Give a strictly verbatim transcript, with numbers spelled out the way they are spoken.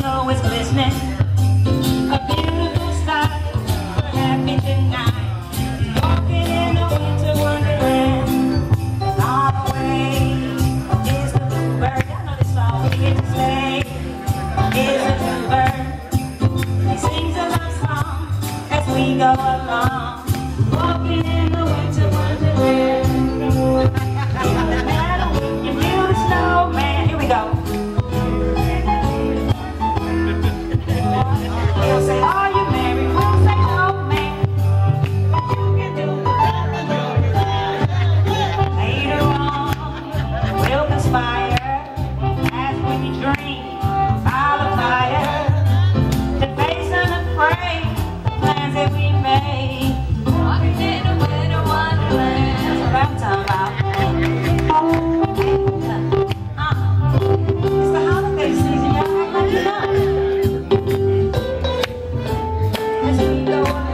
snow is glistening. A beautiful sight. We're happy tonight. Walking in a winter wonderland. Far away is the bluebird. I know this song. We get to say is the bluebird. He sings a love song as we go along. Walking in the winter wonderland. No matter when you feel the snowman. Here we go. He'll say, are you married? We'll say, no, man. But you can do it. Later on, we'll conspire as we dream by the fire to face unafraid the plans that we made. Walking in a winter wonderland. That's what I'm talking about. Uh, it's the holiday season. Y'all act like you know. As we go